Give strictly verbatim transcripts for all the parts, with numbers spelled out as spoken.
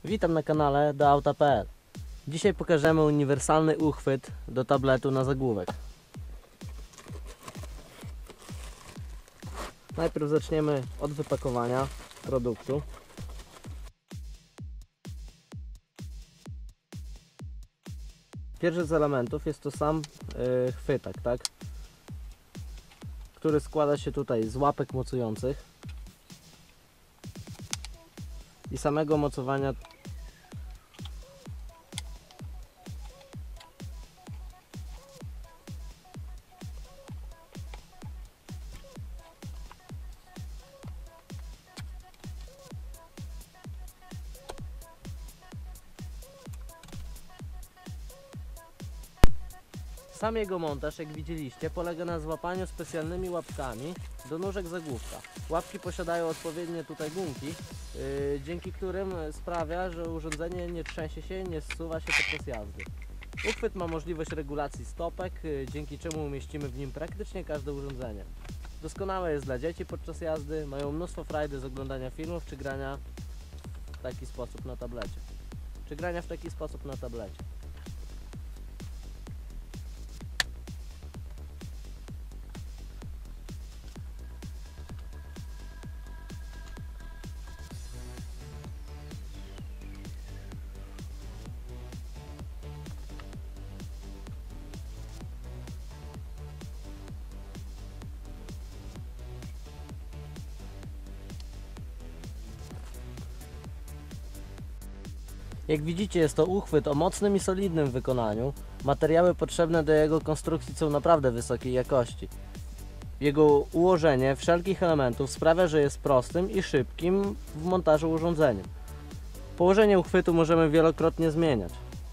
Witam na kanale do auta kropka pe el. Dzisiaj pokażemy uniwersalny uchwyt do tabletu na zagłówek. Najpierw zaczniemy od wypakowania produktu. Pierwszy z elementów jest to sam yy, chwytak, tak? Który składa się tutaj z łapek mocujących i samego mocowania. Sam jego montaż, jak widzieliście, polega na złapaniu specjalnymi łapkami do nóżek zagłówka. Łapki posiadają odpowiednie tutaj gumki, yy, dzięki którym sprawia, że urządzenie nie trzęsie się, nie zsuwa się podczas jazdy. Uchwyt ma możliwość regulacji stopek, yy, dzięki czemu umieścimy w nim praktycznie każde urządzenie. Doskonałe jest dla dzieci podczas jazdy, mają mnóstwo frajdy z oglądania filmów czy grania w taki sposób na tablecie. Czy grania w taki sposób na tablecie. Jak widzicie, jest to uchwyt o mocnym i solidnym wykonaniu. Materiały potrzebne do jego konstrukcji są naprawdę wysokiej jakości. Jego ułożenie wszelkich elementów sprawia, że jest prostym i szybkim w montażu urządzeniem. Położenie uchwytu możemy wielokrotnie zmieniać.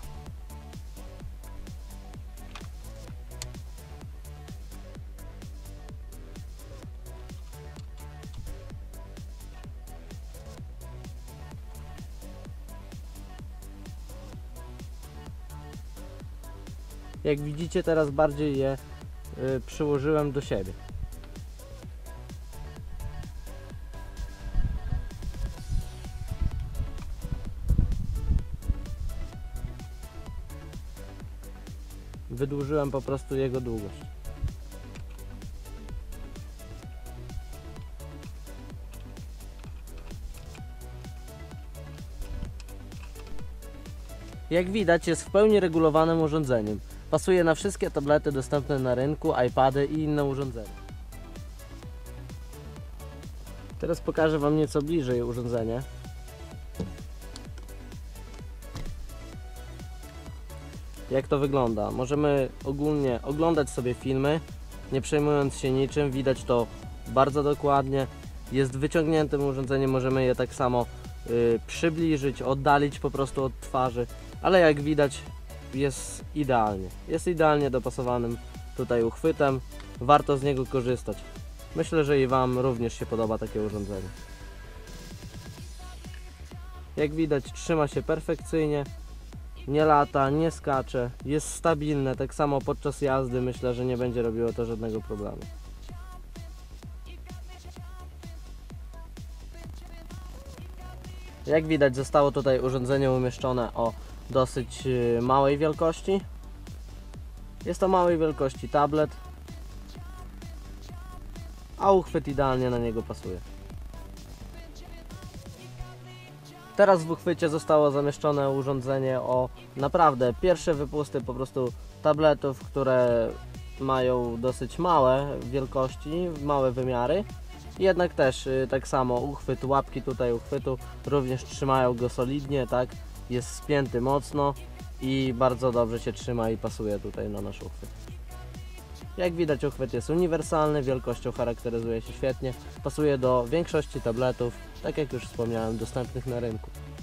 Jak widzicie, teraz bardziej je y, przyłożyłem do siebie. Wydłużyłem po prostu jego długość. Jak widać, jest w pełni regulowanym urządzeniem. Pasuje na wszystkie tablety dostępne na rynku, iPady i inne urządzenia. Teraz pokażę Wam nieco bliżej urządzenie. Jak to wygląda? Możemy ogólnie oglądać sobie filmy, nie przejmując się niczym. Widać to bardzo dokładnie. Jest wyciągniętym urządzeniem, możemy je tak samo yy, przybliżyć, oddalić po prostu od twarzy. Ale jak widać, jest idealnie. Jest idealnie dopasowanym tutaj uchwytem. Warto z niego korzystać. Myślę, że i Wam również się podoba takie urządzenie. Jak widać, trzyma się perfekcyjnie. Nie lata, nie skacze. Jest stabilne. Tak samo podczas jazdy myślę, że nie będzie robiło to żadnego problemu. Jak widać, zostało tutaj urządzenie umieszczone o dosyć małej wielkości. Jest to małej wielkości tablet, a uchwyt idealnie na niego pasuje. Teraz w uchwycie zostało zamieszczone urządzenie o naprawdę pierwsze wypusty po prostu tabletów, które mają dosyć małe wielkości, małe wymiary. Jednak też tak samo uchwyt, łapki tutaj uchwytu również trzymają go solidnie, tak? Jest spięty mocno i bardzo dobrze się trzyma i pasuje tutaj na nasz uchwyt. Jak widać, uchwyt jest uniwersalny, wielkością charakteryzuje się świetnie, pasuje do większości tabletów, tak jak już wspomniałem, dostępnych na rynku.